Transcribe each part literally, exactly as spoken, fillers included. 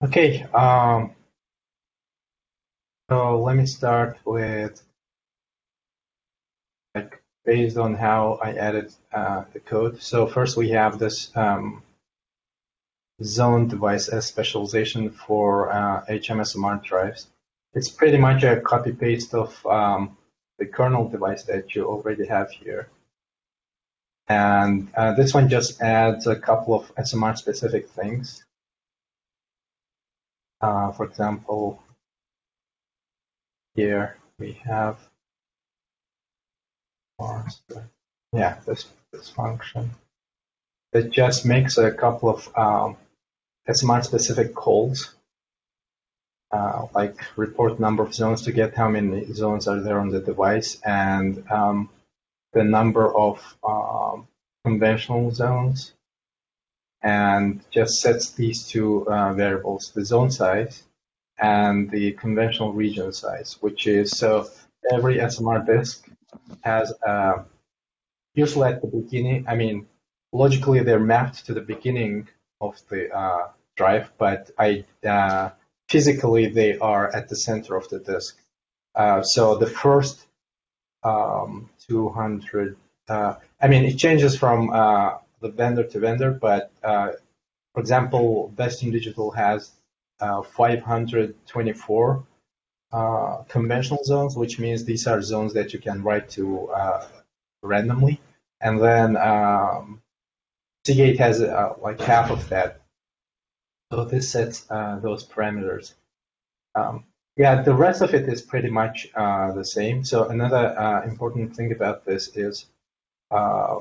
Okay, um, so let me start with like based on how I added uh, the code. So first we have this um, zone device as specialization for uh, H M S M R drives. It's pretty much a copy paste of um, the kernel device that you already have here. And uh, this one just adds a couple of S M R specific things. Uh, for example, here we have, yeah, this, this function. It just makes a couple of um, S M R specific calls, uh, like report number of zones to get how many zones are there on the device, and um, the number of um, conventional zones, and just sets these two uh, variables, the zone size and the conventional region size, which is, so every S M R disk has, uh, usually at the beginning, I mean, logically they're mapped to the beginning of the uh, drive, but I uh, physically they are at the center of the disk. Uh, so the first um, two hundred, uh, I mean, it changes from uh, the vendor to vendor, but uh, for example, Western Digital has uh, five hundred twenty-four uh, conventional zones, which means these are zones that you can write to uh, randomly. And then um, Seagate has uh, like half of that. So this sets uh, those parameters. Um, yeah, the rest of it is pretty much uh, the same. So another uh, important thing about this is uh,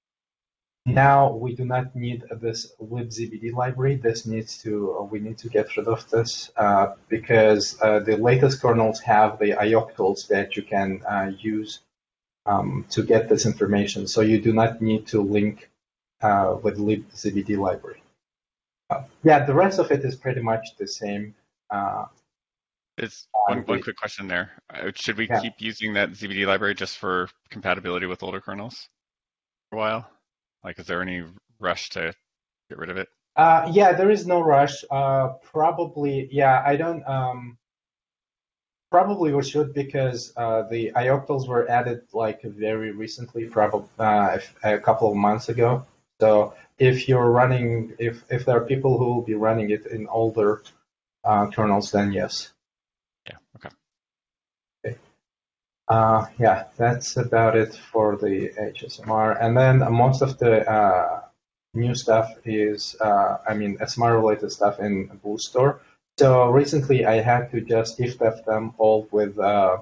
now we do not need this libzbd library. This needs to, uh, we need to get rid of this uh, because uh, the latest kernels have the I O C tools that you can uh, use um, to get this information. So you do not need to link uh, with libzbd library. Uh, yeah, the rest of it is pretty much the same. Uh, It's one, one quick question there. Uh, should we yeah. keep using that Z B D library just for compatibility with older kernels for a while? Like, is there any rush to get rid of it? Uh, yeah, there is no rush. Uh, probably, yeah, I don't, um, probably we should because uh, the I O C tools were added like very recently, probably uh, a couple of months ago. So if you're running, if, if there are people who will be running it in older uh, kernels, then yes. Yeah, okay. Okay. Uh, yeah, that's about it for the H S M R. And then most of the uh, new stuff is, uh, I mean, S M R related stuff in BlueStore. So recently I had to just if-def them all with, uh,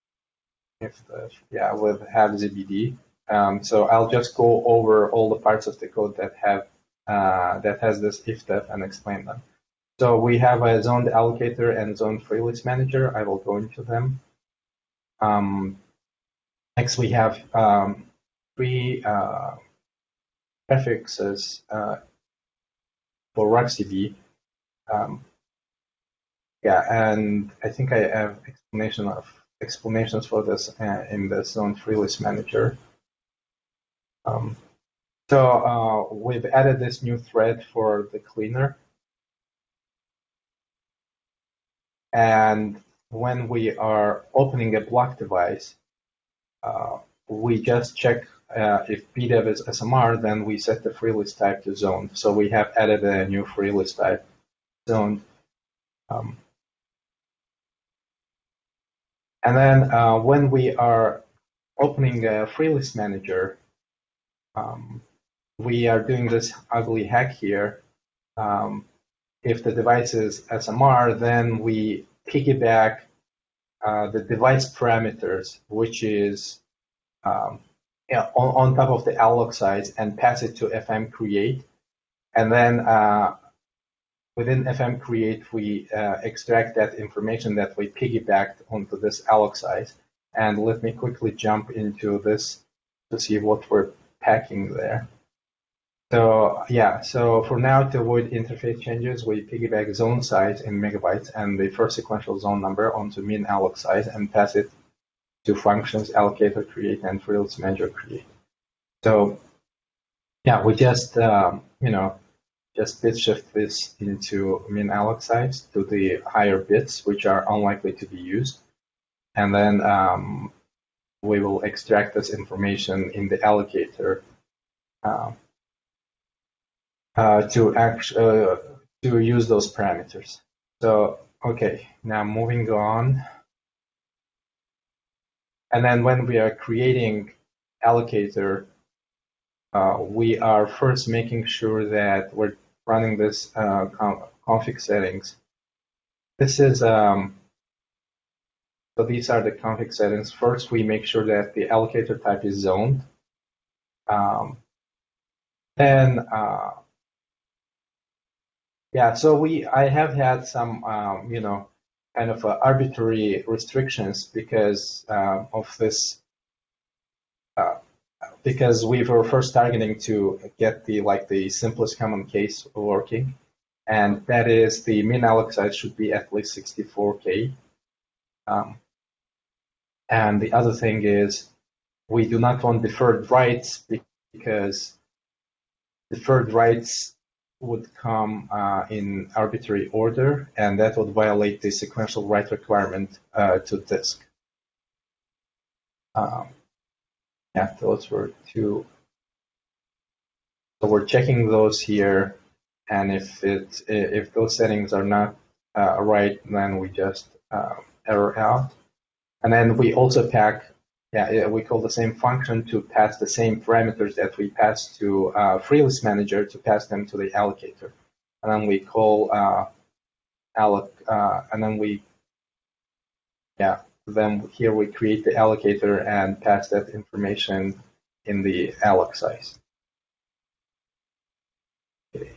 if the, yeah, with havzbd. Um, so I'll just go over all the parts of the code that have, uh, that has this if-def and explain them. So we have a zoned allocator and zoned free list manager. I will go into them. Um, next, we have um, three uh, prefixes uh, for RuxDB. Um, yeah, and I think I have explanation of explanations for this uh, in the zoned free list manager. Um, so uh, we've added this new thread for the cleaner. And when we are opening a block device, uh, we just check uh, if P D E V is S M R, then we set the free list type to zoned. So we have added a new free list type, zoned. Um, and then uh, when we are opening a free list manager, um, we are doing this ugly hack here. Um, if the device is S M R, then we piggyback uh, the device parameters, which is um, yeah, on, on top of the alloc size, and pass it to fmcreate. And then uh, within fmcreate, we uh, extract that information that we piggybacked onto this alloc size. And let me quickly jump into this to see what we're packing there. So yeah, so for now, to avoid interface changes, we piggyback zone size in megabytes and the first sequential zone number onto min alloc size and pass it to functions allocator create and free list manager create. So yeah, we just um, you know just bit shift this into min alloc size to the higher bits, which are unlikely to be used. And then um, we will extract this information in the allocator uh, uh, to act, uh, to use those parameters. So, okay, now moving on. And then when we are creating allocator, uh, we are first making sure that we're running this uh, config settings. This is, um, so these are the config settings. First, we make sure that the allocator type is zoned. Um, then, uh, yeah, so we, I have had some, um, you know, kind of uh, arbitrary restrictions because uh, of this, uh, because we were first targeting to get the like the simplest common case working, and that is the min alloc size should be at least sixty-four K. Um, and the other thing is we do not want deferred writes because deferred writes would come uh, in arbitrary order, and that would violate the sequential write requirement uh, to disk. Um, yeah, those were two. So we're checking those here, and if it if those settings are not uh, right, then we just uh, error out. And then we also pack, yeah, we call the same function to pass the same parameters that we pass to uh, freelist manager to pass them to the allocator. And then we call uh, alloc, uh, and then we, yeah, then here we create the allocator and pass that information in the alloc size. Okay.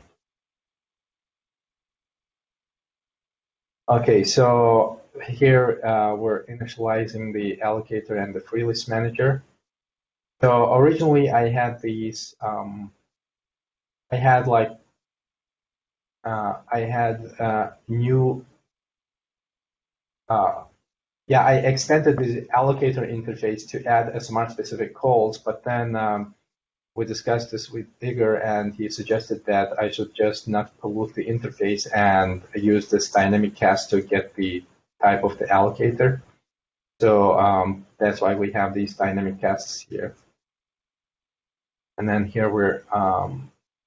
Okay, so here uh, we're initializing the allocator and the freelist manager. So originally I had these, um, I had like, uh, I had uh, new, uh, yeah, I extended the allocator interface to add S M R specific calls, but then um, we discussed this with Igor, and he suggested that I should just not pollute the interface and use this dynamic cast to get the type of the allocator. So um, that's why we have these dynamic casts here. And then here we're um,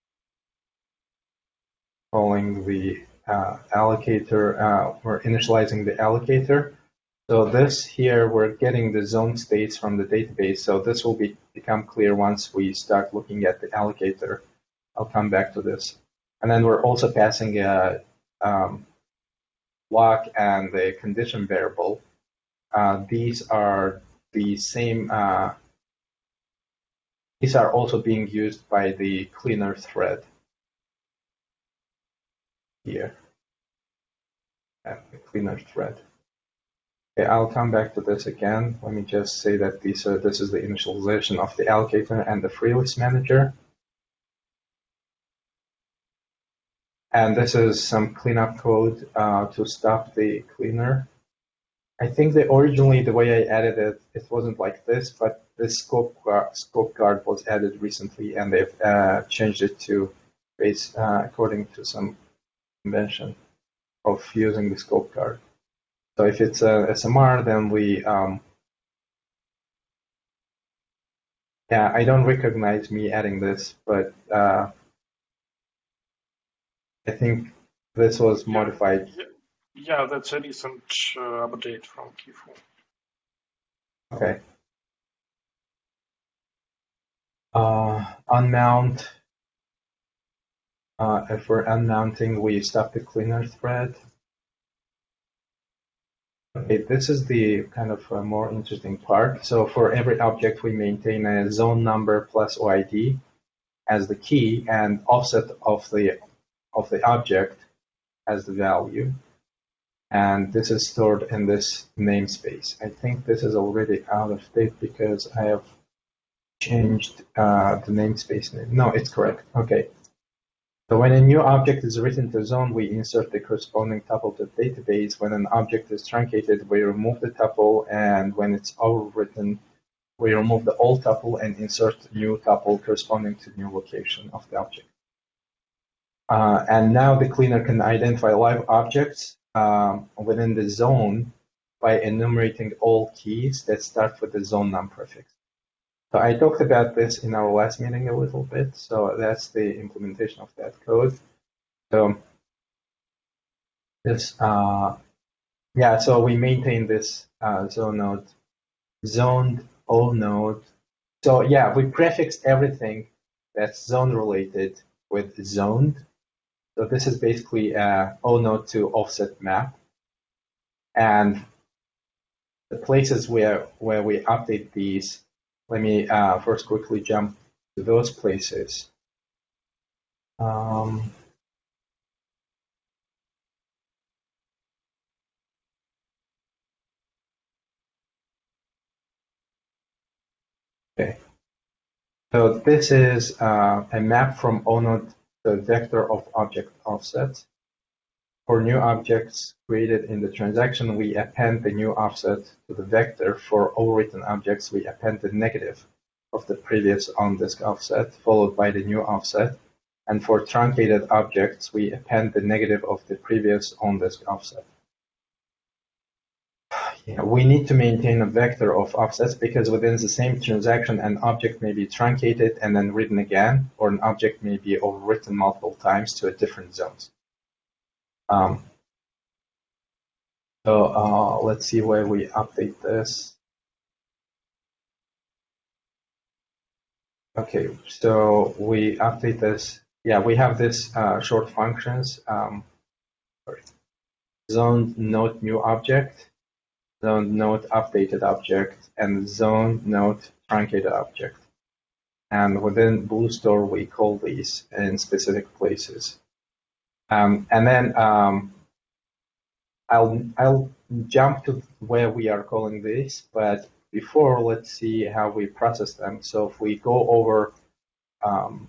calling the uh, allocator, uh, we're initializing the allocator. So this here, we're getting the zone states from the database. So this will be, become clear once we start looking at the allocator. I'll come back to this. And then we're also passing a um, block and the condition variable. Uh, these are the same, uh, these are also being used by the cleaner thread here, and the cleaner thread. Okay, I'll come back to this again. Let me just say that these are, this is the initialization of the allocator and the freelist manager. And this is some cleanup code uh, to stop the cleaner. I think that originally the way I added it, it wasn't like this, but this scope, uh, scope guard was added recently, and they've uh, changed it to base uh, according to some convention of using the scope guard. So if it's a S M R, then we, um, yeah, I don't recognize me adding this, but uh, I think this was modified. Yeah, yeah, that's a recent uh, update from Q four. Okay. Uh, unmount. Uh, if we're unmounting, we stop the cleaner thread. Okay, this is the kind of uh, more interesting part. So for every object, we maintain a zone number plus O I D as the key and offset of the of the object as the value. And this is stored in this namespace. I think this is already out of date because I have changed uh, the namespace name. No, it's correct. Okay. So when a new object is written to zone, we insert the corresponding tuple to the database. When an object is truncated, we remove the tuple, and when it's overwritten, we remove the old tuple and insert new tuple corresponding to the new location of the object. Uh, and now the cleaner can identify live objects um, within the zone by enumerating all keys that start with the zone num prefix. So I talked about this in our last meeting a little bit. So that's the implementation of that code. So this, uh, yeah, so we maintain this uh, zone node, zoned O node. So yeah, we prefixed everything that's zone related with zoned. So this is basically a O node to offset map. And the places where, where we update these, let me uh, first quickly jump to those places. Um, okay, so this is uh, a map from O node to the vector of object offset. For new objects created in the transaction, we append the new offset to the vector. For overwritten objects, we append the negative of the previous on-disk offset, followed by the new offset. And for truncated objects, we append the negative of the previous on-disk offset. Yeah, we need to maintain a vector of offsets because within the same transaction, an object may be truncated and then written again, or an object may be overwritten multiple times to a different zones. Um, So uh, let's see where we update this. Okay, so we update this. Yeah, we have this uh, short functions. Um, sorry. Zone node new object, zone node updated object, and zone node truncated object. And within BlueStore, we call these in specific places. Um, and then um, I'll I'll jump to where we are calling this, but before, let's see how we process them. So if we go over um,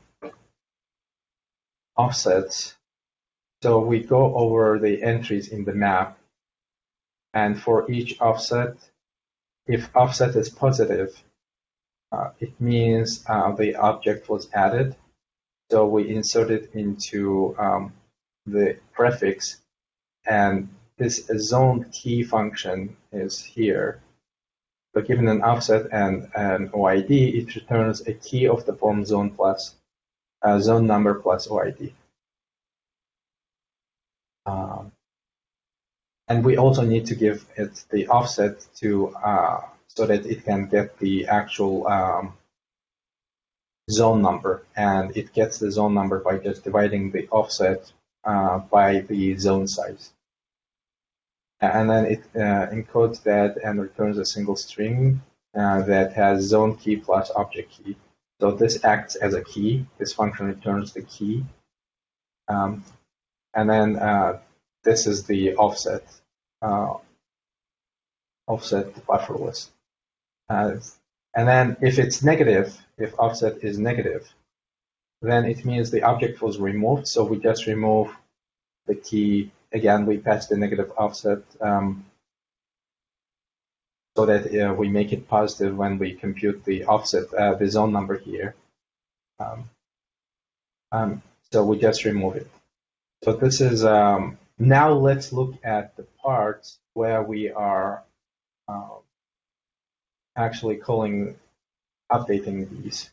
offsets, so we go over the entries in the map, and for each offset, if offset is positive, uh, it means uh, the object was added. So we insert it into um, the prefix, and this zone key function is here. So given an offset and an O I D, it returns a key of the form zone plus uh, zone number plus O I D. Um, and we also need to give it the offset to uh, so that it can get the actual um, zone number, and it gets the zone number by just dividing the offset uh, by the zone size. And then it uh, encodes that and returns a single string uh, that has zone key plus object key. So this acts as a key. This function returns the key. Um, and then uh, this is the offset, uh, offset buffer list. Uh, and then if it's negative, if offset is negative, then it means the object was removed. So we just remove the key. Again, we patch the negative offset um, so that uh, we make it positive when we compute the offset, uh, the zone number here. Um, um, so we just remove it. So this is, um, now let's look at the parts where we are uh, actually calling, updating these.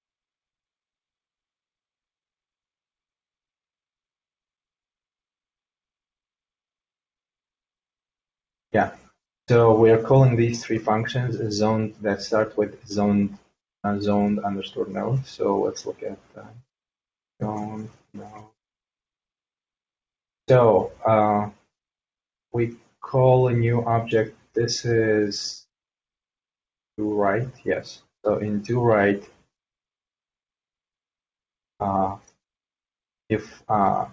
Yeah, so we are calling these three functions zone that start with zone uh, zoned underscore node. So let's look at uh, zone node. So uh, we call a new object. This is do right. Yes. So in do right, uh, if uh,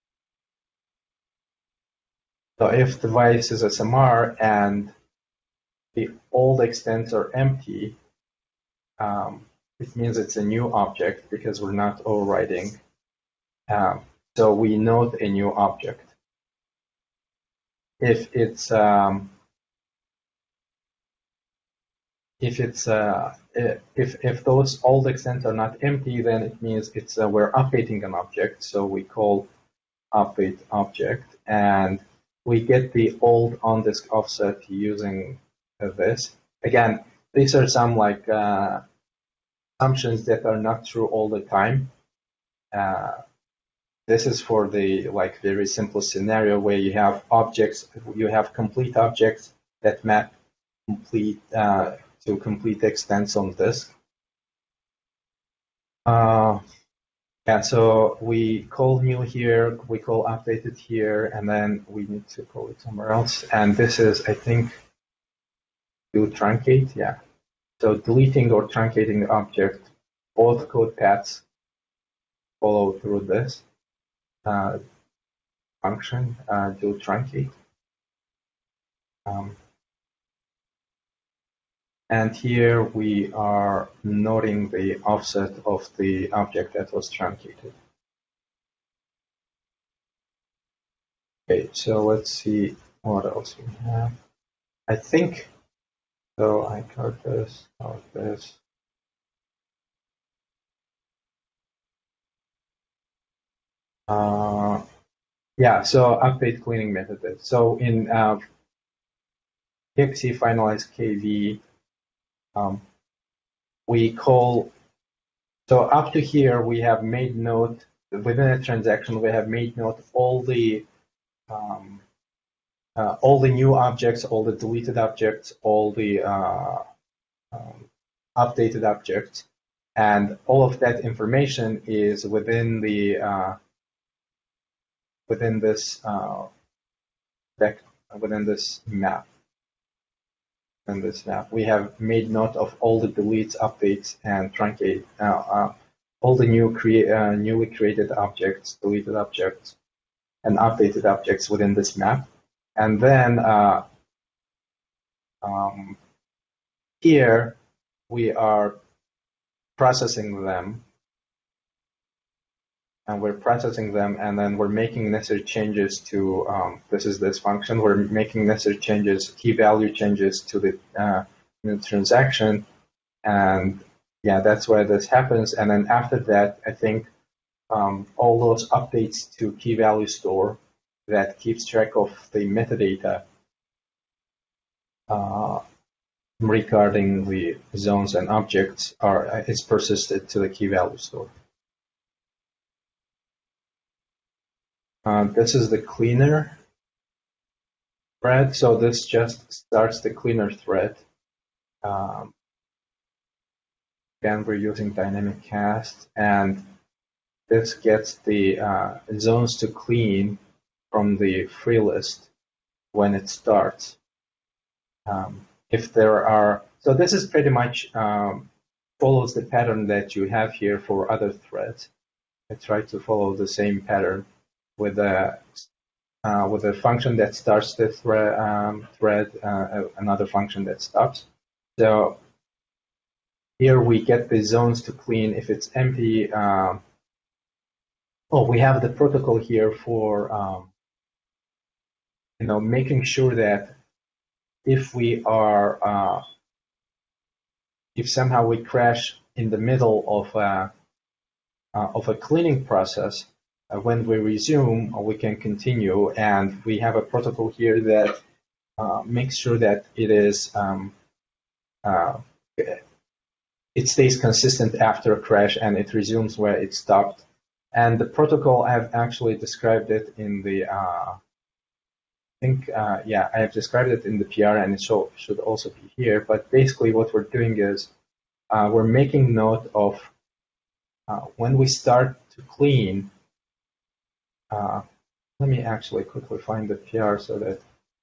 so if device is S M R and the old extents are empty, um, it means it's a new object because we're not overriding. Um, so we note a new object. If it's um, if it's uh, if if those old extents are not empty, then it means it's uh, we're updating an object. So we call update object, and we get the old on disk offset using uh, this. Again, these are some like uh, assumptions that are not true all the time. Uh, this is for the like very simple scenario where you have objects, you have complete objects that map complete uh, to complete extents on disk. Uh, yeah, so we call new here, we call updated here, and then we need to call it somewhere else. And this is, I think, do truncate, yeah. So deleting or truncating the object, both code paths follow through this uh, function, uh, do truncate. Um, and here we are noting the offset of the object that was truncated. Okay, so let's see what else we have. I think, so I got this, got this. Uh, yeah, so update cleaning method. So in uh, P X E finalize K V, um, we call, so up to here, we have made note, within a transaction, we have made note of all the um, uh, all the new objects, all the deleted objects, all the uh, um, updated objects, and all of that information is within the uh, within this uh, vector, within this map. In this map, we have made note of all the deletes, updates, and truncate, uh, uh, all the new create, uh, newly created objects, deleted objects, and updated objects within this map. And then uh, um, here we are processing them, and we're processing them, and then we're making necessary changes to, um, this is this function, we're making necessary changes, key value changes to the, uh, the transaction, and yeah, that's where this happens. And then after that, I think um, all those updates to key value store that keeps track of the metadata uh, regarding the zones and objects are is persisted to the key value store. Uh, this is the cleaner thread. So this just starts the cleaner thread. Um, again, we're using dynamic cast, and this gets the uh, zones to clean from the free list when it starts. Um, if there are, so this is pretty much um, follows the pattern that you have here for other threads. I try to follow the same pattern with a uh, with a function that starts the thread, um, thread uh, another function that stops. So here we get the zones to clean. If it's empty, um, oh, we have the protocol here for um, you know making sure that if we are uh, if somehow we crash in the middle of a uh, of a cleaning process, uh, when we resume, uh, we can continue, and we have a protocol here that uh, makes sure that it is um, uh, it stays consistent after a crash and it resumes where it stopped. And the protocol, I've actually described it in the uh, I think, uh, yeah, I have described it in the P R, and it should, should also be here. But basically what we're doing is uh, we're making note of uh, when we start to clean. Uh, let me actually quickly find the P R so that.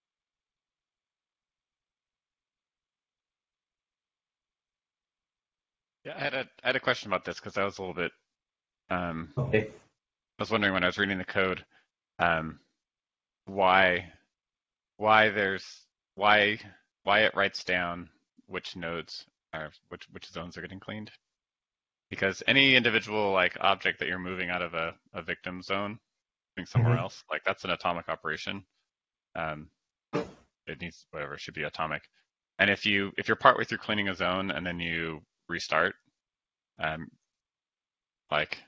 Yeah, I had a, I had a question about this because I was a little bit, um, Okay. I was wondering when I was reading the code, um, why, why there's, why, why it writes down which nodes are, which, which zones are getting cleaned. Because any individual like object that you're moving out of a, a victim zone, moving somewhere Mm-hmm. else, like that's an atomic operation. Um, it needs, whatever, it should be atomic. And if you if you're partway through cleaning a zone and then you restart, um, like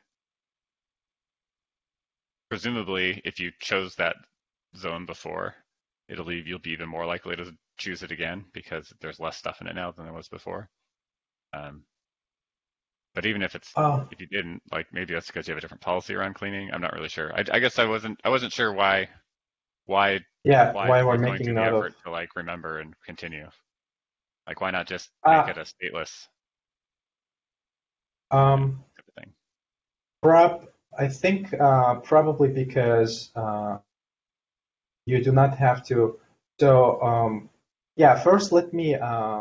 presumably if you chose that zone before, it'll leave you'll be even more likely to choose it again because there's less stuff in it now than there was before. Um, but even if it's Oh, if you didn't, like maybe that's because you have a different policy around cleaning. I'm not really sure. I, I guess I wasn't I wasn't sure why why yeah, why why we're bother going making through the note of. effort to like remember and continue. Like why not just make Uh, it a stateless um, type of thing? prob I think uh, probably because uh, you do not have to. So um, yeah, first let me uh,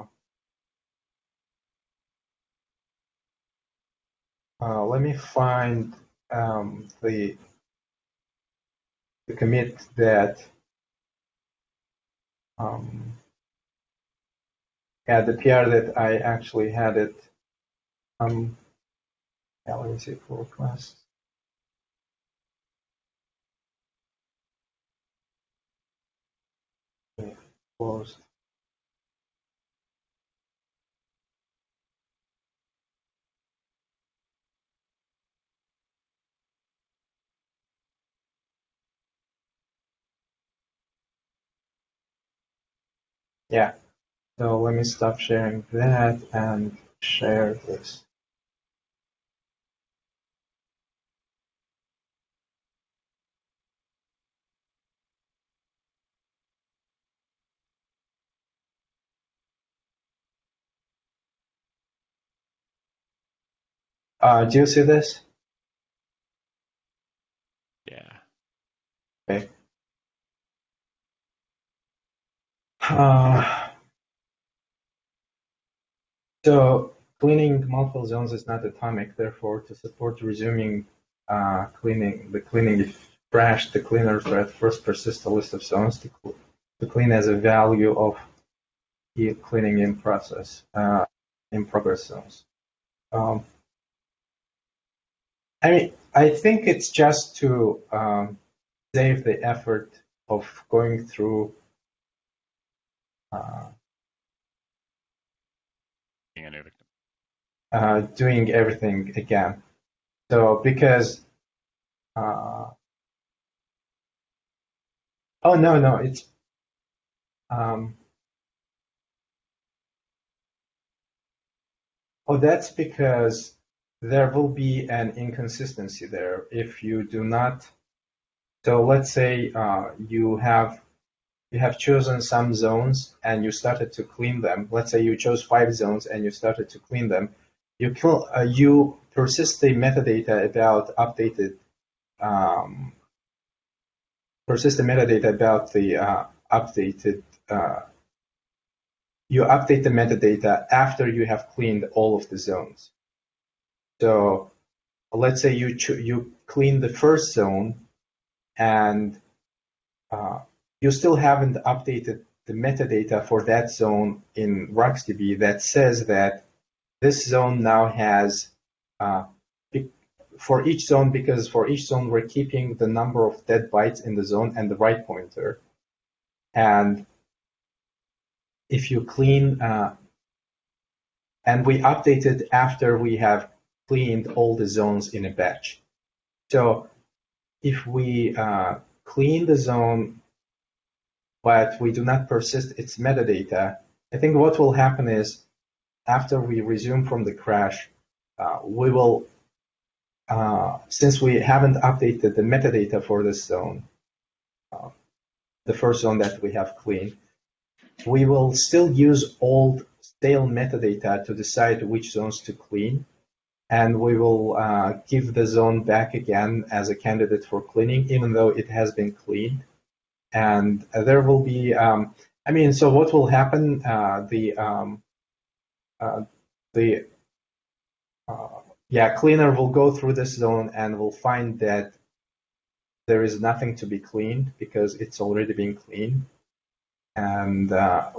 uh, let me find um, the the commit that um, yeah, the P R that I actually had it. Um, yeah, let me see pull request. Okay, closed. Yeah. So let me stop sharing that and share this. Uh, do you see this? Yeah. Okay. Uh, so cleaning multiple zones is not atomic. Therefore, to support resuming uh, cleaning, the cleaning if crashed, the cleaner thread first persists a list of zones to, cl to clean as a value of the cleaning in process, uh, in progress zones. Um, I mean, I think it's just to um, save the effort of going through uh, Being a new victim. uh, doing everything again. So because uh, oh no no it's um, oh that's because there will be an inconsistency there if you do not. So let's say uh, you have you have chosen some zones and you started to clean them. Let's say you chose five zones and you started to clean them. You kill, uh, you persist the metadata about updated um, persist the metadata about the uh, updated. Uh, you update the metadata after you have cleaned all of the zones. So let's say you you clean the first zone and uh, you still haven't updated the metadata for that zone in RocksDB that says that this zone now has uh, for each zone, because for each zone we're keeping the number of dead bytes in the zone and the write pointer. And if you clean, uh, and we update it after we have cleaned all the zones in a batch. So if we uh, clean the zone, but we do not persist its metadata, I think what will happen is after we resume from the crash, uh, we will, uh, since we haven't updated the metadata for this zone, uh, the first zone that we have cleaned, we will still use old stale metadata to decide which zones to clean. And we will uh, give the zone back again as a candidate for cleaning, even though it has been cleaned. And uh, there will be, um, I mean, so what will happen? Uh, the um, uh, the uh, yeah, cleaner will go through this zone and will find that there is nothing to be cleaned because it's already been cleaned, and uh,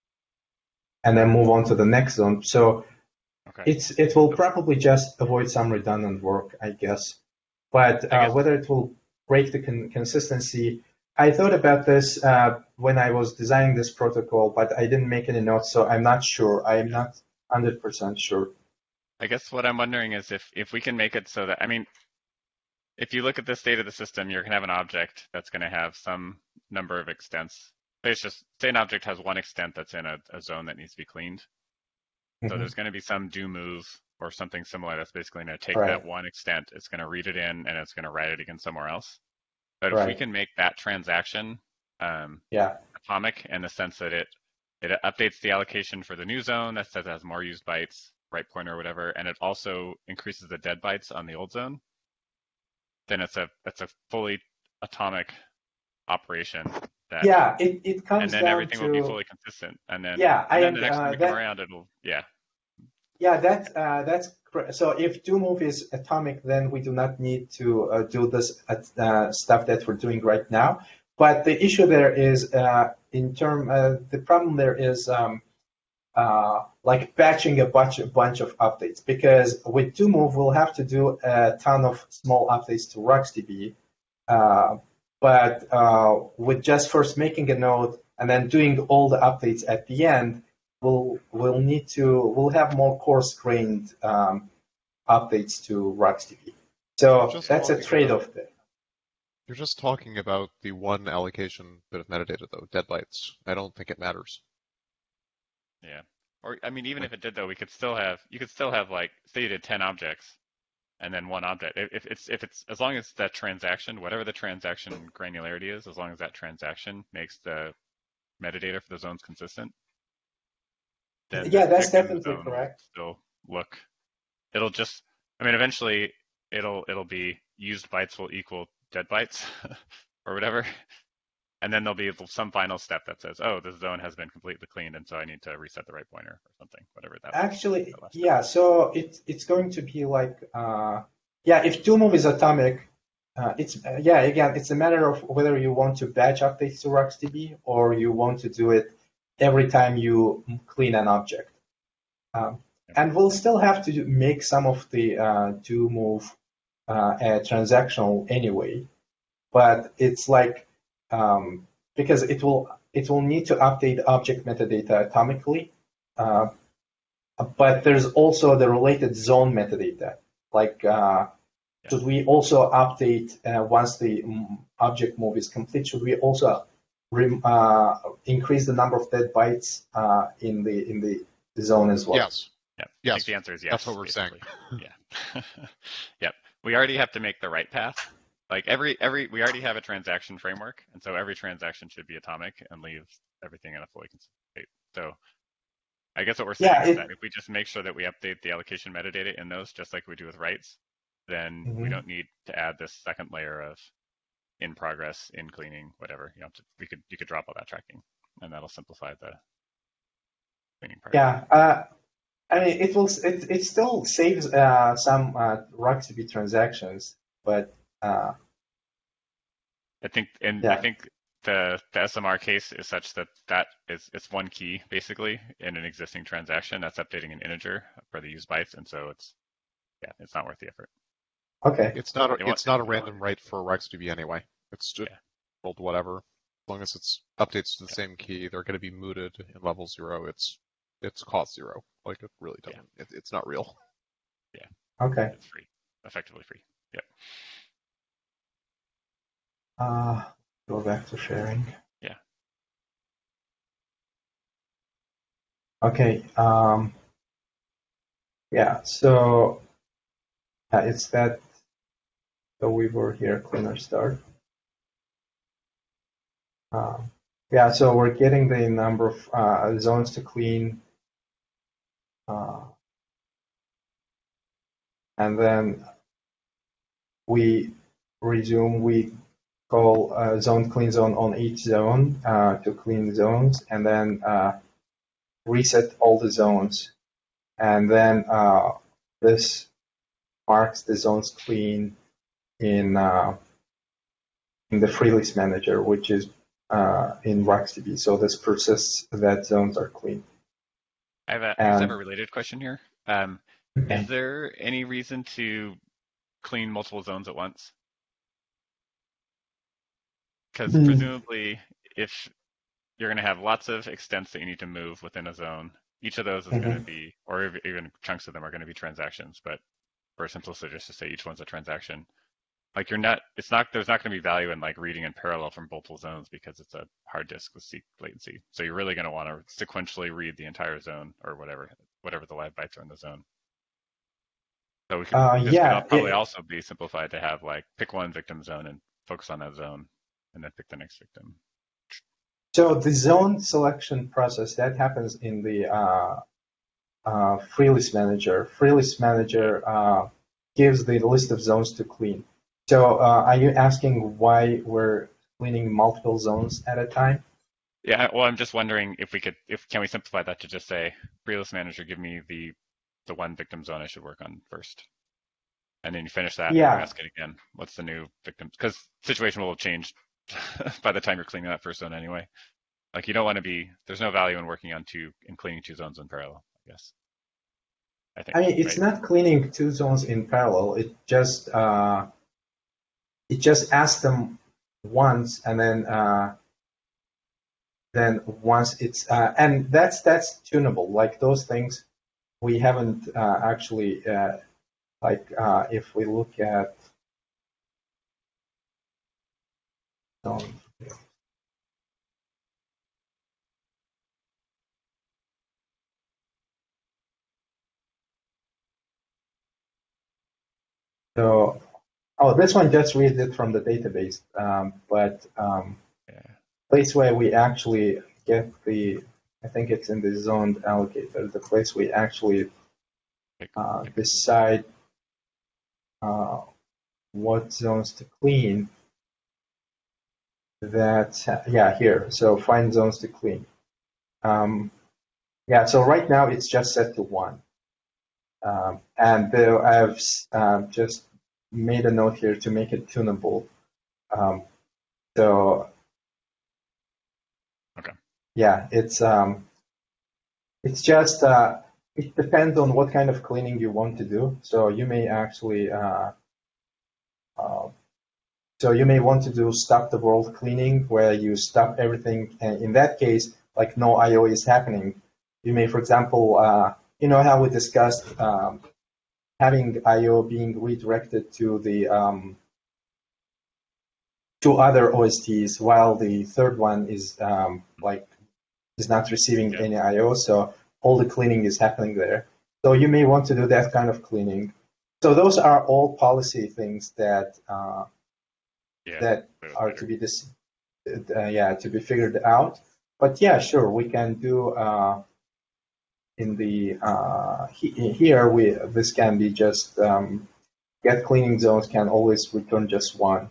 and then move on to the next zone. So Okay. it's it will probably just avoid some redundant work, I guess. But I uh, guess whether it will break the con- consistency, I thought about this uh, when I was designing this protocol, but I didn't make any notes, so I'm not sure. I'm not one hundred percent sure. I guess what I'm wondering is if, if we can make it so that, I mean, if you look at the state of the system, you're going to have an object that's going to have some number of extents. It's just, say an object has one extent that's in a, a zone that needs to be cleaned. Mm-hmm. So there's going to be some do move or something similar that's basically going to take right. that one extent, it's going to read it in, and it's going to write it again somewhere else. But right. if we can make that transaction um, yeah. atomic in the sense that it it updates the allocation for the new zone that says it has more used bytes, right pointer or whatever, and it also increases the dead bytes on the old zone, then it's a it's a fully atomic operation. That, yeah, it, it comes and then down everything to, will be fully consistent. And then yeah, and I, then the next uh, time we that, come around, it'll yeah. Yeah, that uh, that's so. If do move is atomic, then we do not need to uh, do this uh, stuff that we're doing right now. But the issue there is, uh, in term, uh, the problem there is um, uh, like batching a bunch, a bunch of updates, because with do move we'll have to do a ton of small updates to RuxDB. Uh, but uh, with just first making a node and then doing all the updates at the end, we'll we'll need to we'll have more coarse-grained um, updates to RuxDB. So that's a trade-off there. You're just talking about the one allocation bit of metadata, though, dead bytes. I don't think it matters. Yeah, or I mean, even if it did, though, we could still have you could still have like say you did ten objects, and then one object. If it's if it's as long as that transaction, whatever the transaction granularity is, as long as that transaction makes the metadata for the zones consistent. Then yeah, that's definitely correct. Still look, it'll just, I mean, eventually it'll it'll be used bytes will equal dead bytes or whatever, and then there'll be some final step that says, oh, this zone has been completely cleaned, and so I need to reset the right pointer or something, whatever that. Actually, yeah. So it's it's going to be like, uh, yeah, if do move is atomic, uh, it's uh, yeah. Again, it's a matter of whether you want to batch updates to RuxDB or you want to do it every time you clean an object. Um, and we'll still have to make some of the uh, do move uh, uh, transactional anyway, but it's like um, because it will it will need to update object metadata atomically, uh, but there's also the related zone metadata. Like, uh, yeah. should we also update uh, once the object move is complete? Should we also uh, increase the number of dead bytes uh, in the in the zone as well? Yes. Yeah. Yes. I think the answer is yes. That's what we're basically. saying. Yeah. Yep. We already have to make the right path. Like every every we already have a transaction framework, and so every transaction should be atomic and leave everything in a fully consistent state. So I guess what we're saying yeah, is it, that if we just make sure that we update the allocation metadata in those, just like we do with writes, then mm-hmm. we don't need to add this second layer of in progress, in cleaning, whatever. You know, to, we could you could drop all that tracking, and that'll simplify the cleaning part. Yeah, uh, I mean it will it it still saves uh, some uh, RuxDB transactions, but uh, I think and yeah. I think the the S M R case is such that that is it's one key basically in an existing transaction that's updating an integer for the used bytes, and so it's yeah it's not worth the effort. Okay. It's not a, it it's not a random write for RuxDB anyway. It's just yeah. rolled whatever. As long as it's updates to the yeah. same key, they're going to be mooted in level zero. It's it's cost zero. Like it really doesn't. Yeah. It, it's not real. Yeah. Okay. It's free, effectively free. Yep. Uh, go back to sharing. Yeah. Okay. Um. Yeah. So uh, it's that. So we were here, cleaner start. Uh, yeah, so we're getting the number of uh, zones to clean. Uh, and then we resume, we call uh, zone clean zone on each zone uh, to clean zones, and then uh, reset all the zones. And then uh, this marks the zones clean in uh, in the free list manager, which is uh, in RuxDB. So this persists that zones are clean. I have a, I have a related question here. Um, okay. Is there any reason to clean multiple zones at once? because Mm. presumably if you're going to have lots of extents that you need to move within a zone, each of those is Mhm. going to be, or ev- even chunks of them are going to be transactions. But for simplicity, just to say each one's a transaction. Like you're not, it's not, there's not going to be value in like reading in parallel from multiple zones because it's a hard disk with seek latency. So you're really going to want to sequentially read the entire zone or whatever, whatever the live bytes are in the zone. So we could, Uh, this could yeah, al- probably it, also be simplified to have like pick one victim zone and focus on that zone, and then pick the next victim. so the zone selection process that happens in the uh, uh, free list manager. Free list manager uh, gives the list of zones to clean. So uh, are you asking why we're cleaning multiple zones at a time? Yeah, well, I'm just wondering if we could, if can we simplify that to just say, free list manager, give me the the one victim zone I should work on first, and then you finish that, and Yeah. you ask it again. What's the new victim? Because situation will have changed by the time you're cleaning that first zone anyway. Like you don't want to be, there's no value in working on two in cleaning two zones in parallel, I guess. I think. I mean, it's right? not cleaning two zones in parallel. It just uh, it just asks them once, and then uh, then once it's uh, and that's that's tunable. Like those things, we haven't uh, actually uh, like uh, if we look at zone. So, oh, this one just reads it from the database, um, but um, Yeah. place where we actually get the, I think it's in the zoned allocator, the place we actually Pick, uh, pick decide uh, what zones to clean. That, yeah, here. So find zones to clean. Um, yeah, so right now it's just set to one. Um, and there I've uh, just made a note here to make it tunable. Um, so Okay. yeah, it's um, it's just uh, it depends on what kind of cleaning you want to do. So you may actually uh, uh, so you may want to do stop the world cleaning where you stop everything. And in that case, like no I O is happening. You may, for example, uh, you know how we discussed um, having I O being redirected to the um, to other O S Ts while the third one is um, like is not receiving Yeah. any I O. So all the cleaning is happening there. So you may want to do that kind of cleaning. So those are all policy things that uh, Yeah. that Wait, are later. to be dis- uh, yeah to be figured out. But yeah, sure, we can do uh, in the uh, he- here we this can be just um, get cleaning zones can always return just one.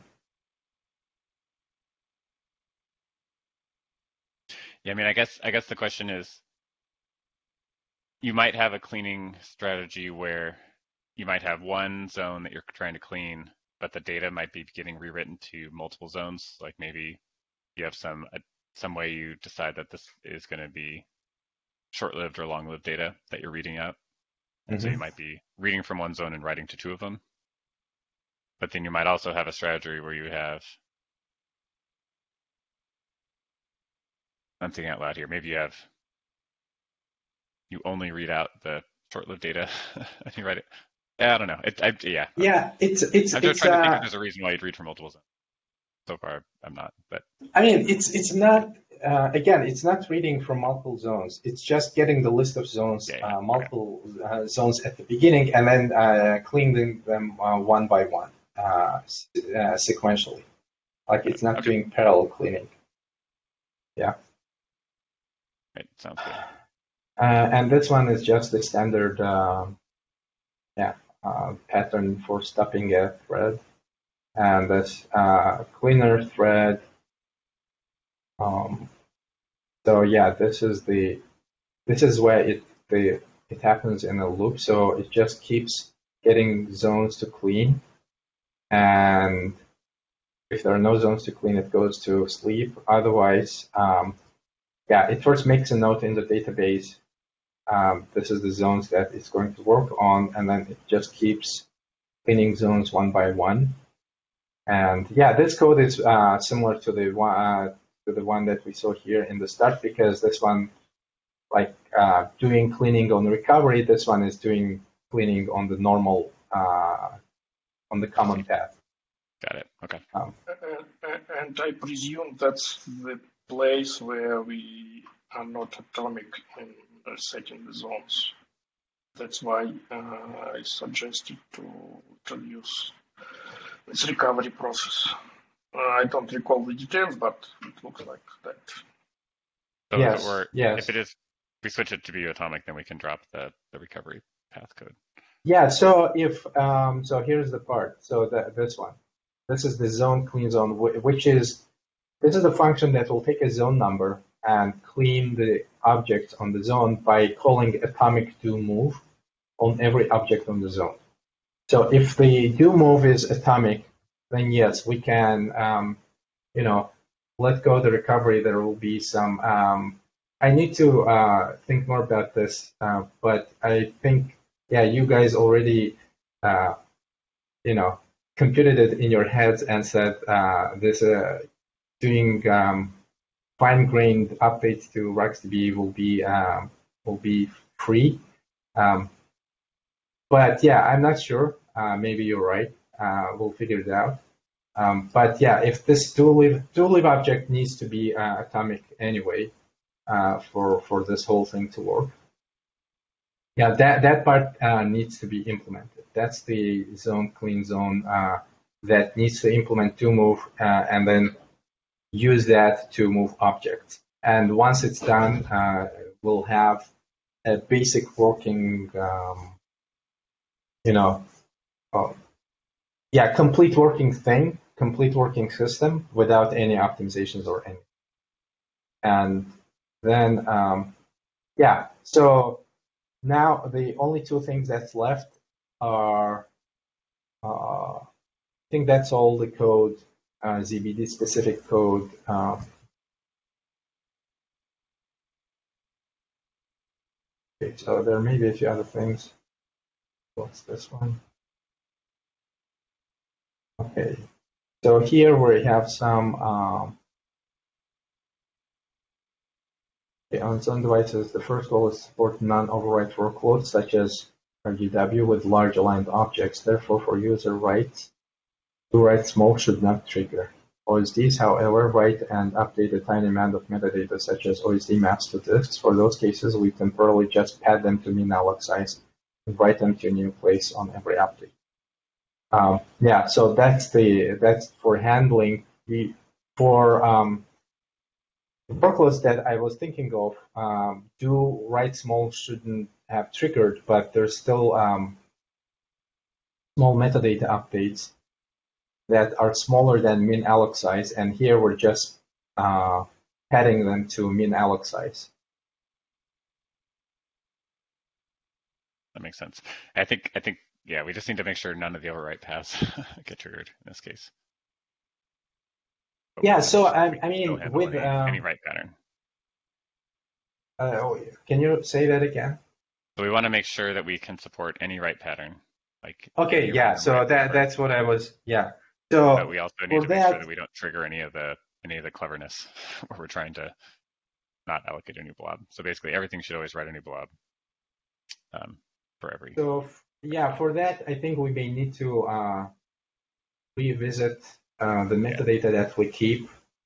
Yeah, I mean, I guess I guess the question is, you might have a cleaning strategy where you might have one zone that you're trying to clean, but the data might be getting rewritten to multiple zones. Like maybe you have some uh, some way you decide that this is going to be short-lived or long-lived data that you're reading out, and Mm-hmm. so you might be reading from one zone and writing to two of them. But then you might also have a strategy where you have, I'm thinking out loud here, maybe you have, you only read out the short-lived data and you write it. Yeah, I don't know. It, I, yeah. Yeah, it's it's I'm just it's trying to think if uh, there's a reason why you'd read from multiple zones. So far, I'm not, but. I mean, it's it's not uh, again, it's not reading from multiple zones. It's just getting the list of zones, Yeah, yeah. uh, multiple uh, zones at the beginning, and then uh, cleaning them uh, one by one, uh, uh, sequentially. Like it's not Okay. doing parallel cleaning. Yeah. Right, sounds good. Uh, and this one is just the standard, um, yeah, uh, pattern for stopping a thread. And this uh, cleaner thread. Um, so yeah, this is the this is where it the it happens in a loop. So it just keeps getting zones to clean, and if there are no zones to clean, it goes to sleep. Otherwise, um, yeah, it first makes a note in the database. Um, this is the zones that it's going to work on, and then it just keeps cleaning zones one by one. And yeah, this code is uh, similar to the one uh, to the one that we saw here in the start, because this one, like uh, doing cleaning on recovery, this one is doing cleaning on the normal uh, on the common path. Got it. Okay. Um, And, and I presume that's the place where we are not atomic in setting the zones. That's why uh, I suggested to introduce this recovery process. Uh, I don't recall the details, but it looks like that. So yes, if it were, yes. if it is, if we switch it to be atomic, then we can drop the, the recovery path code. Yeah, so if, um, so here's the part. So that, this one, this is the zone clean zone, which is, this is the function that will take a zone number and clean the object on the zone by calling atomic do move on every object on the zone. So if the do move is atomic, then yes, we can, um, you know, let go of the recovery. There will be some, um, I need to uh, think more about this, uh, but I think, yeah, you guys already, uh, you know, computed it in your heads and said uh, this uh, doing um, fine-grained updates to RuxDB will be um, will be free. Um, but yeah, I'm not sure. Uh, maybe you're right. Uh, we'll figure it out. Um, but yeah, if this do-live do-live object needs to be uh, atomic anyway uh, for for this whole thing to work, yeah, that that part uh, needs to be implemented. That's the zone clean zone uh, that needs to implement do move uh, and then use that to move objects. And once it's done, uh, we'll have a basic working, um, you know, uh, yeah, complete working thing, complete working system without any optimizations or any. And then, um, yeah, so now the only two things that's left are, uh, I think that's all the code, uh, Z B D specific code. Um, okay, so there may be a few other things. What's this one? Okay, so here we have some um, okay, on some devices. The first goal is to support non-overwrite workloads such as R G W with large aligned objects. Therefore, for user writes, to write small should not trigger. O S Ds, however, write and update a tiny amount of metadata such as O S D maps to disks. For those cases, we temporarily just pad them to mean alloc size and write them to a new place on every update. Um, yeah, so that's the that's for handling the for um, the workloads that I was thinking of. Um, do write small shouldn't have triggered, but there's still um, small metadata updates that are smaller than min alloc size, and here we're just uh, padding them to min alloc size. That makes sense. I think, I think, yeah, we just need to make sure none of the overwrite paths get triggered in this case. But Yeah, we so can- I, we I can still mean, handle with any, um, any write pattern. uh, oh, can you say that again? So we want to make sure that we can support any write pattern. Like Okay, any yeah. random So write that pattern. that's what I was. Yeah. So But we also need for to make that, sure that we don't trigger any of the any of the cleverness where we're trying to not allocate a new blob. So basically, everything should always write a new blob um, for every. so yeah, for that, I think we may need to uh, revisit uh, the metadata yeah. that we keep.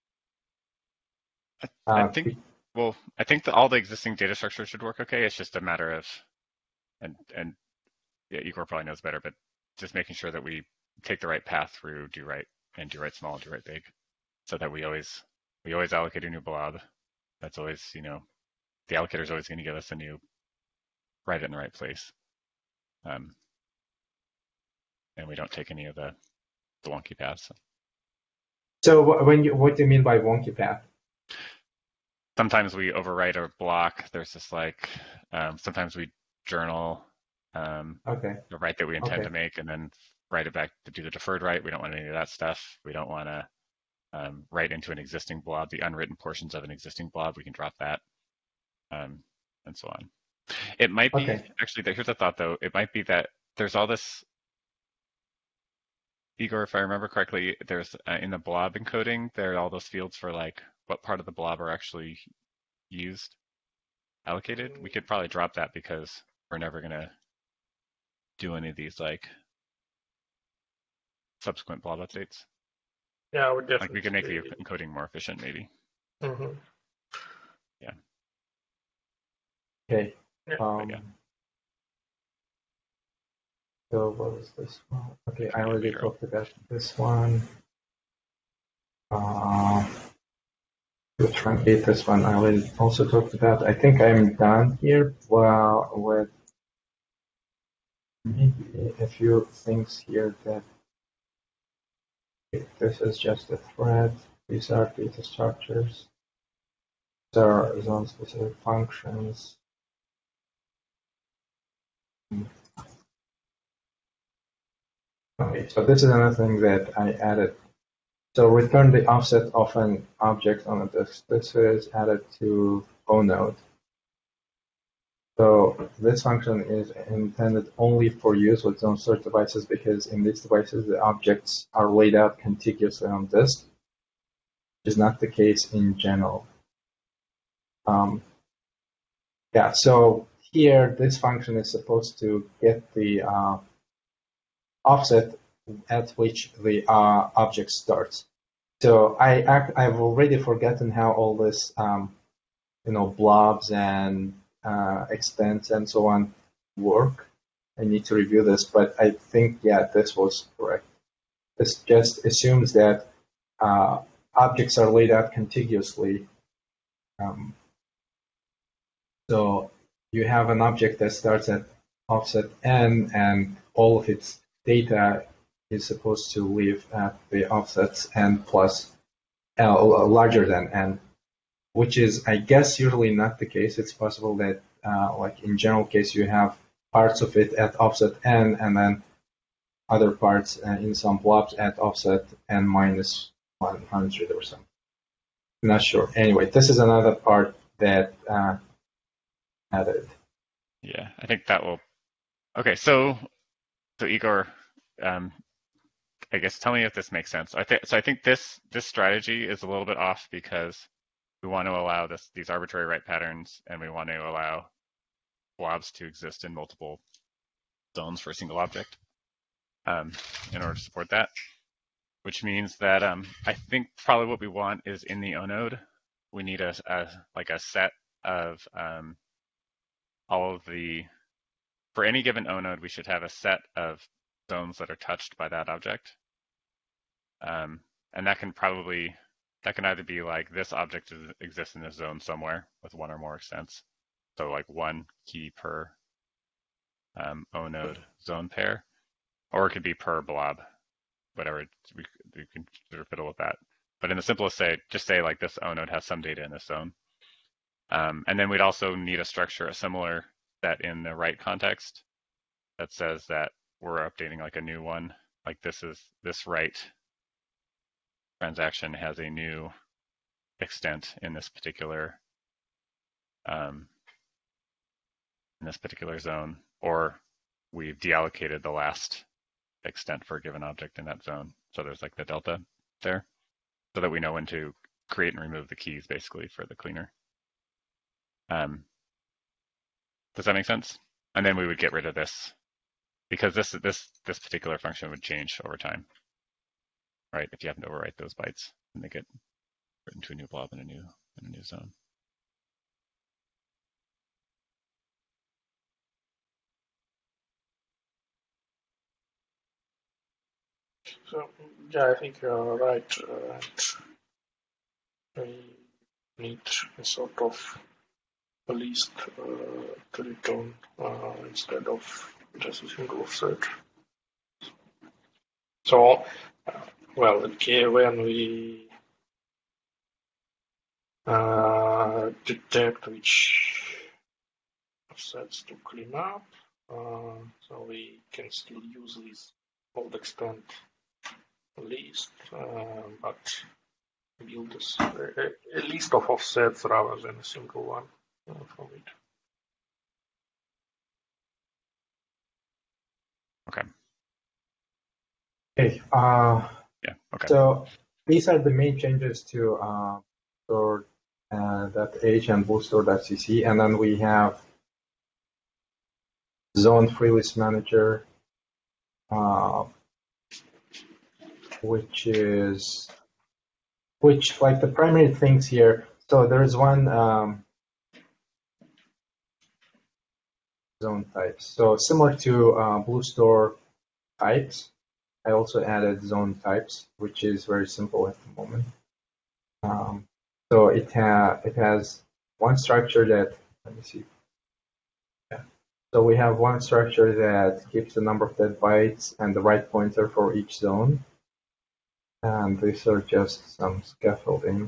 I, Uh, I think. Well, I think that all the existing data structures should work okay. It's just a matter of, and and yeah, Igor probably knows better, but just making sure that we take the right path through do write and do write small and do write big, so that we always we always allocate a new blob. That's always, you know, the allocator is always going to give us a new write it in the right place, um, and we don't take any of the the wonky paths. So when you what do you mean by wonky path? Sometimes we overwrite or block. There's just like um, sometimes we journal um, okay. the write that we intend okay. to make, and then write it back to do the deferred write. We don't want any of that stuff. We don't want to um, write into an existing blob, the unwritten portions of an existing blob. We can drop that, um, and so on. It might be, okay. actually, here's a thought though. It might be that there's all this, Igor, if I remember correctly, there's uh, in the blob encoding, there are all those fields for like what part of the blob are actually used, allocated. We could probably drop that because we're never gonna do any of these like subsequent blob updates. Yeah, we definitely. Like we could make the encoding more efficient, maybe. Mm-hmm. Yeah. Okay. Yeah. Um, yeah. So what was this one? Okay, I Yeah, already later. talked about this one. Uh, to truncate this one, I already also talked about. I think I'm done here. Well, with maybe a few things here that if this is just a thread. These are data structures. There are zone-specific functions. Okay, so this is another thing that I added. So return the offset of an object on a disk. This is added to onode. So this function is intended only for use with zone storage devices because in these devices the objects are laid out contiguously on disk, which is not the case in general. Um, yeah, so here this function is supposed to get the uh, offset at which the uh, object starts. So I act, I've already forgotten how all this, um, you know, blobs and uh, extents and so on work. I need to review this, but I think, yeah, this was correct. This just assumes that uh, objects are laid out contiguously. Um, so you have an object that starts at offset n, and all of its data is supposed to live at the offsets n plus L, larger than n, which is, I guess, usually not the case. It's possible that, uh, like in general case, you have parts of it at offset n, and then other parts uh, in some blobs at offset n minus one hundred or something. Not sure. Anyway, this is another part that uh, added. Yeah, I think that will. Okay, so so Igor, um, I guess tell me if this makes sense. I think so. I think this this strategy is a little bit off because we want to allow this these arbitrary write patterns, and we want to allow blobs to exist in multiple zones for a single object um, in order to support that. Which means that um, I think probably what we want is in the onode, we need a, a like a set of um, all of the, for any given onode, we should have a set of zones that are touched by that object. Um, and that can probably, that can either be like this object is, exists in this zone somewhere with one or more extents. So like one key per um, onode zone pair, or it could be per blob. Whatever, we, we can sort of fiddle with that. But in the simplest say, just say like this onode has some data in this zone. Um, and then we'd also need a structure, a similar that in the write context that says that we're updating like a new one. Like this is, this write transaction has a new extent in this particular, um, in this particular zone, or we've deallocated the last extent for a given object in that zone. So there's like the delta there, so that we know when to create and remove the keys basically for the cleaner. Um, does that make sense? And then we would get rid of this because this this this particular function would change over time, right? If you happen to overwrite those bytes and they get written to a new blob in a new in a new zone. So yeah, I think you're right. Uh, we need a sort of a list uh, to return uh, instead of just a single offset. So, uh, well, okay, when we uh, detect which offsets to clean up, uh, so we can still use this old extent list, uh, but build this, a, a list of offsets rather than a single one uh, from it. Okay. Okay. Uh, Yeah. Okay. so these are the main changes to uh, store uh, .h and BlueStore.cc, and then we have zone free list manager, uh, which is which like the primary things here. So there's one um, zone types. So similar to uh, BlueStore types, I also added zone types, which is very simple at the moment. Um, so it ha it has one structure that, let me see. Yeah. So we have one structure that keeps the number of dead bytes and the right pointer for each zone. And these are just some scaffolding.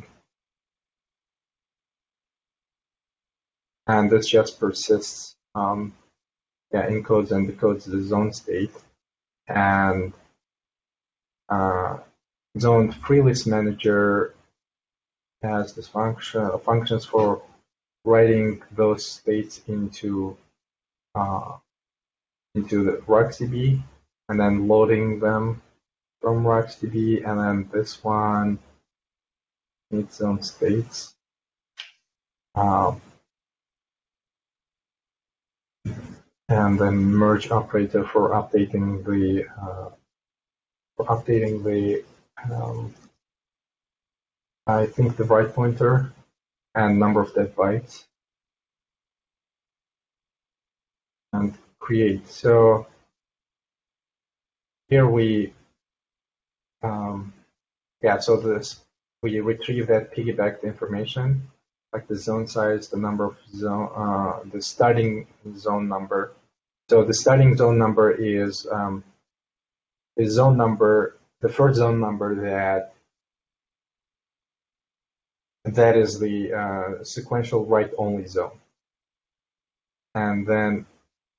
And this just persists, um, yeah, encodes and decodes the zone state. And uh, zone free list manager has this function functions for writing those states into uh, into the RuxDB and then loading them from RuxDB, and then this one needs some states. Um, and then merge operator for updating the uh, for updating the um, I think the right pointer and number of dead bytes, and create. So here we um, yeah, so this we retrieve that piggybacked information, like the zone size, the number of zone, uh, the starting zone number. So the starting zone number is um, the zone number, the first zone number that that is the uh, sequential write-only zone, and then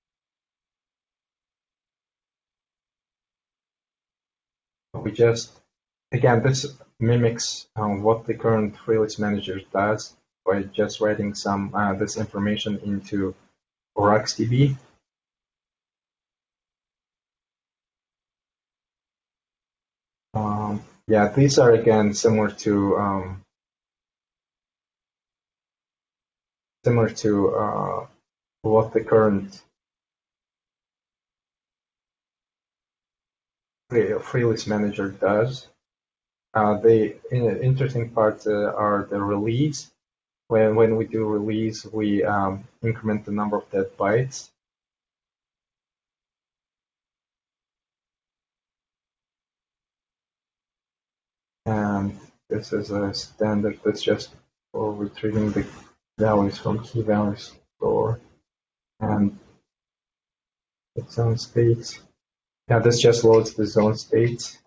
we just again this mimics um, what the current free list manager does by just writing some uh, this information into RuxDB. Um, yeah, these are again similar to um, similar to uh, what the current free, free list manager does. Uh, the interesting parts uh, are the release. When when we do release, we um, increment the number of dead bytes. And this is a standard that's just for retrieving the values from key values store. And the zone states. Yeah, this just loads the zone states.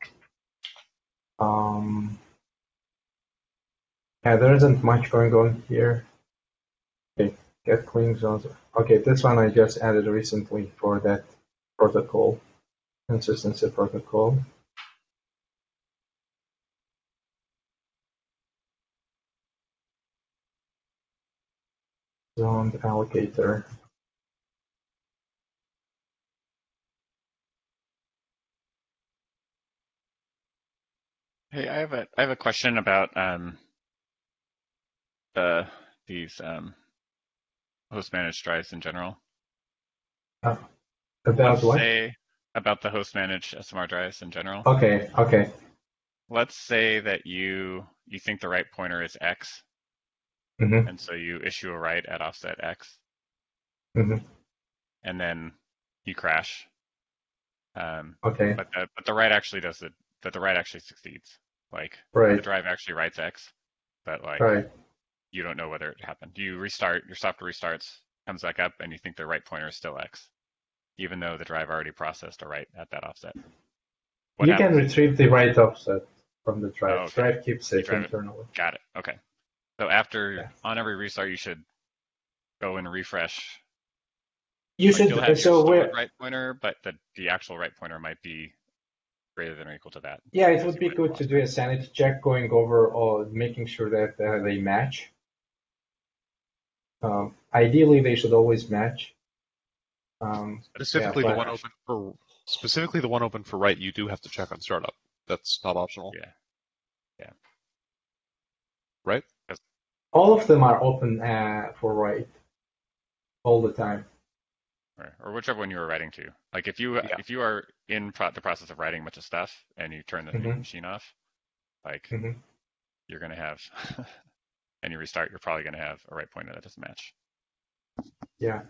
Um, yeah, there isn't much going on here. Okay, get clean zones. Okay, this one I just added recently for that protocol, consistency protocol. Zoned allocator. Hey, I have a I have a question about um the these um host managed drives in general. Uh, about Let's what? say about the host managed S M R drives in general. Okay, okay. Let's say that you you think the write pointer is X, Mm-hmm. and so you issue a write at offset X, Mm-hmm. and then you crash. Um, Okay. but the, but the write actually does it. That the write actually succeeds. Like Right. the drive actually writes X, but like Right. you don't know whether it happened. You restart, your software restarts, comes back up, and you think the write pointer is still X, even though the drive already processed a write at that offset. What you happens? can retrieve the write offset from the drive. Oh, okay. Drive keeps it drive internally. It. Got it. Okay. So after Yeah. on every restart, you should go and refresh. You like should. You'll have So your stored we're, write pointer, but the the actual write pointer might be greater than or equal to that. yeah, it would be good to do a sanity check, going over or making sure that uh, they match. Um, ideally, they should always match. Um, Specifically, yeah, the but, one open for Specifically, the one open for write, you do have to check on startup. That's not optional. Yeah. Yeah. Right? All of them are open uh, for write all the time. Or, or whichever one you were writing to. Like if you Yeah. if you are in pro the process of writing a bunch of stuff and you turn the Mhm. machine off, like Mhm. you're gonna have, and you restart, you're probably gonna have a write pointer that doesn't match. Yeah.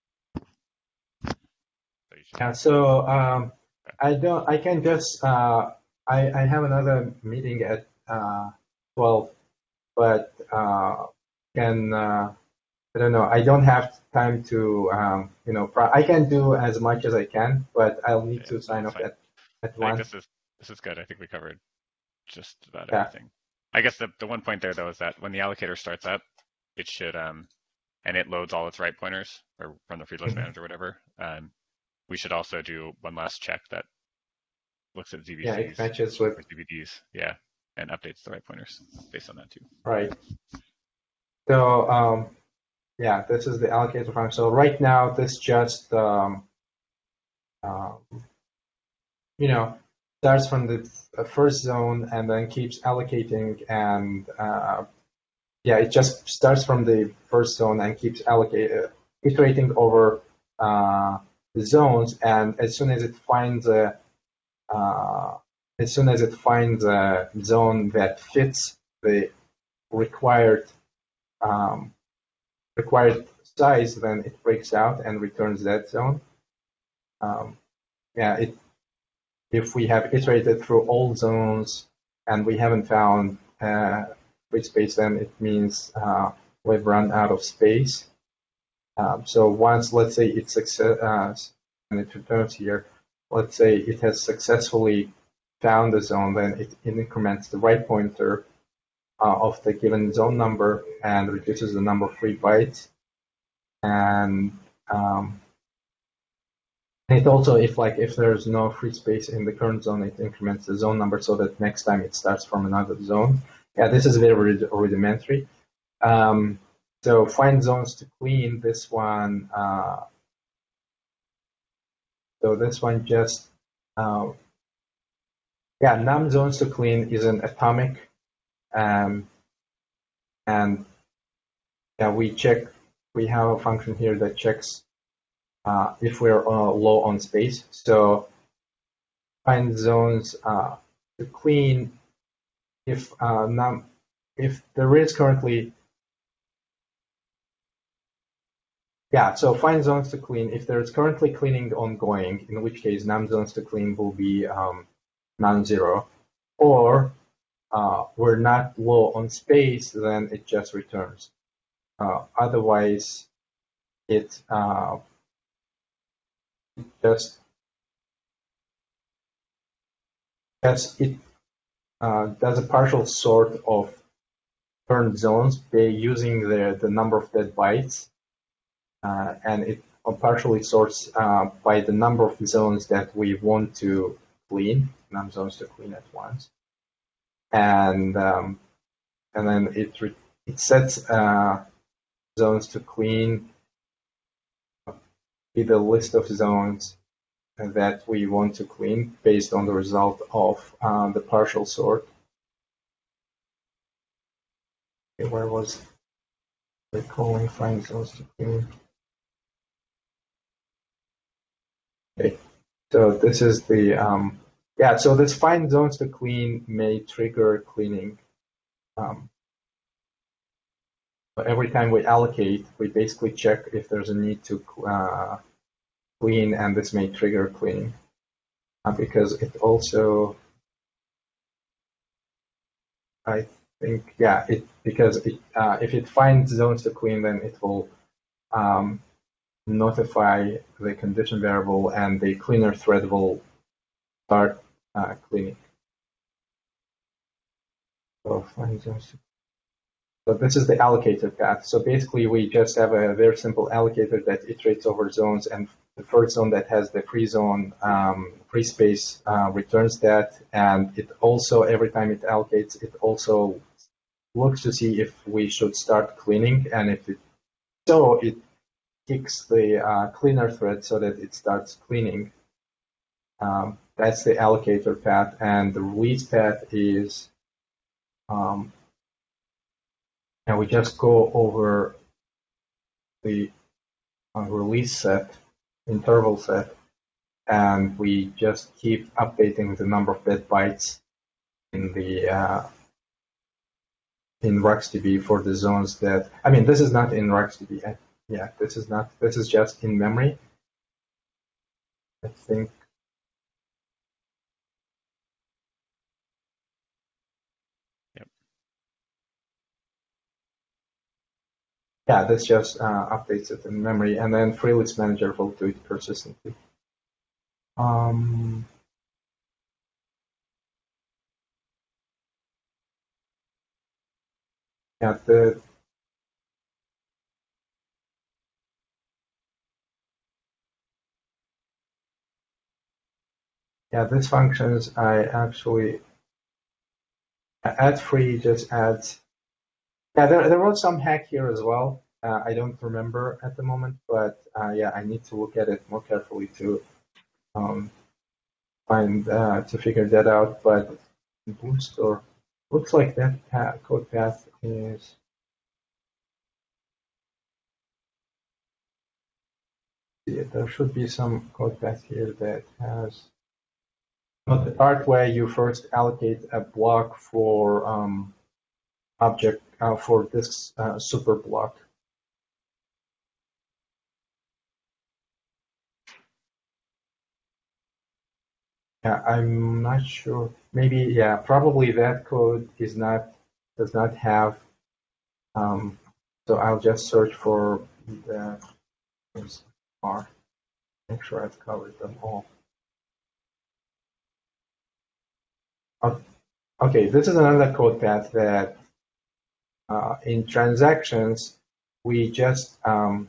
So you should, Yeah. So um, I don't. I can just. Uh, I I have another meeting at uh, twelve, but uh, can. Uh, I don't know. I don't have time to, um, you know, pro- I can do as much as I can, but I'll need yeah, to sign that's off fine. at, at I think one. this is this is good. I think we covered just about Yeah. everything. I guess the the one point there though is that when the allocator starts up, it should um and it loads all its write pointers or from the freelist Mhm. manager or whatever. Um, we should also do one last check that looks at Yeah, it Z V Cs matches with, or D V Ds, yeah, and updates the write pointers based on that too. right. So, um, yeah, this is the allocator function. So right now, this just, um, um, you know, starts from the first zone and then keeps allocating and, uh, yeah, it just starts from the first zone and keeps allocating, iterating over uh, the zones. And as soon as it finds a, uh, as soon as it finds a zone that fits the required um, required size, then it breaks out and returns that zone. Um, yeah, it, if we have iterated through all zones and we haven't found uh, free space, then it means uh, we've run out of space. Um, so once, let's say it's success, uh, and it returns here, let's say it has successfully found the zone, then it increments the write pointer uh, of the given zone number and reduces the number of free bytes. And um, it also, if like if there's no free space in the current zone, it increments the zone number so that next time it starts from another zone. Yeah, this is very rudimentary. Um, so find zones to clean. This one. Uh, so this one just. Uh, yeah, num zones to clean is an atomic, um, and yeah, we check. We have a function here that checks uh, if we're uh, low on space. So find zones uh, to clean if uh, num if there is currently yeah. So find zones to clean if there is currently cleaning ongoing, in which case num zones to clean will be um, non-zero, or uh, we're not low on space, then it just returns. Uh, otherwise, it uh, just just it uh, does a partial sort of current zones by using the the number of dead bytes, uh, and it partially sorts uh, by the number of zones that we want to clean, num zones to clean at once, and um, and then it it sets uh, zones to clean with a list of zones that we want to clean based on the result of uh, the partial sort. Okay, where was the calling find zones to clean? Okay, so this is the um, yeah. So this find zones to clean may trigger cleaning. Um, every time we allocate, we basically check if there's a need to uh, clean, and this may trigger cleaning uh, because it also, I think, yeah, it because it, uh, if it finds zones to clean, then it will um, notify the condition variable, and the cleaner thread will start uh, cleaning. So find zones to So this is the allocator path. So basically, we just have a very simple allocator that iterates over zones, and the first zone that has the free zone, um, free space, uh, returns that. And it also, every time it allocates, it also looks to see if we should start cleaning. And if it so, it kicks the uh, cleaner thread so that it starts cleaning. Um, that's the allocator path, and the release path is, um, and we just go over the uh, release set, interval set, and we just keep updating the number of dead bytes in the uh, in RuxDB for the zones that, I mean, this is not in RuxDB. Yeah, this is not, this is just in memory. I think. Yep. Yeah, this just uh, updates it in memory, and then FreeList Manager will do it persistently. Um, yeah, the yeah, these functions I actually add free just adds. Yeah, there there was some hack here as well. Uh, I don't remember at the moment, but uh, yeah, I need to look at it more carefully to um, find uh, to figure that out. But BlueStore looks like that path, code path is. Yeah, there should be some code path here that has. But the part where you first allocate a block for um, object uh, for this uh, super block. Yeah, I'm not sure. Maybe, yeah, probably that code is not does not have. Um, so I'll just search for the S M R. Make sure I've covered them all. Okay, this is another code path that uh, in transactions we just um,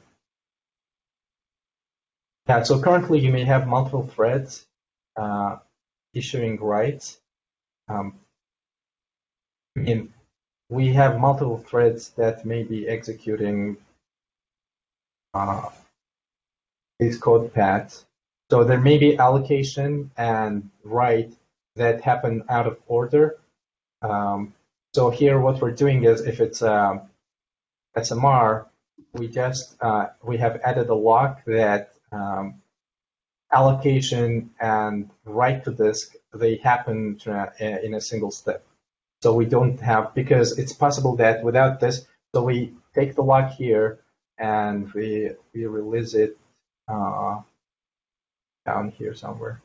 yeah. So currently you may have multiple threads uh, issuing writes. Um, I mean, we have multiple threads that may be executing uh, these code paths. So there may be allocation and write that happen out of order. Um, so here what we're doing is if it's um, S M R, we just uh, we have added a lock that um, allocation and write to disk, they happen to, uh, in a single step. So we don't have, because it's possible that without this, so we take the lock here and we we release it uh, down here somewhere.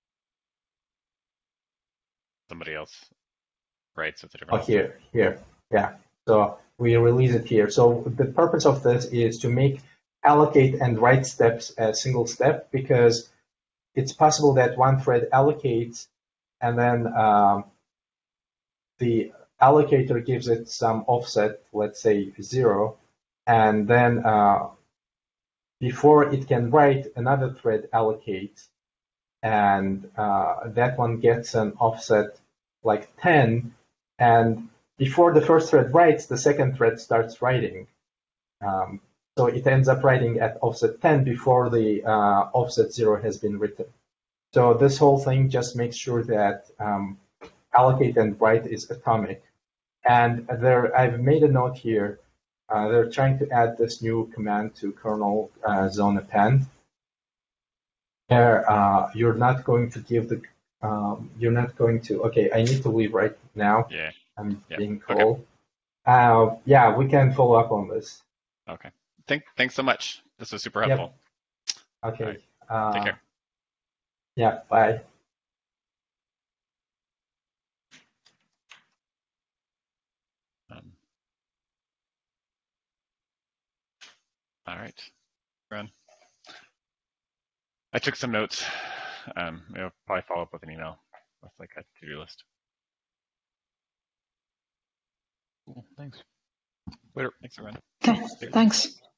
Somebody else writes with a different. Oh, here, here, yeah. So we release it here. So the purpose of this is to make allocate and write steps a single step, because it's possible that one thread allocates and then um, the allocator gives it some offset, let's say zero, and then uh, before it can write, another thread allocates, and uh, that one gets an offset like ten, and before the first thread writes, the second thread starts writing. Um, so it ends up writing at offset ten before the uh, offset zero has been written. So this whole thing just makes sure that um, allocate and write is atomic. And there, I've made a note here. Uh, they're trying to add this new command to kernel uh, zone append. There, uh, you're not going to give the, um, you're not going to. Okay, I need to leave right now. Yeah. I'm yep. being called. Okay. Uh, yeah, we can follow up on this. Okay. Thank, thanks so much. This was super helpful. Yep. Okay. Right. Uh, Take care. Yeah. Bye. Um, all right, run. I took some notes. Um, I'll probably follow up with an email with like a to-do list. Cool. Thanks. Later. Thanks, everyone. Okay. Thanks.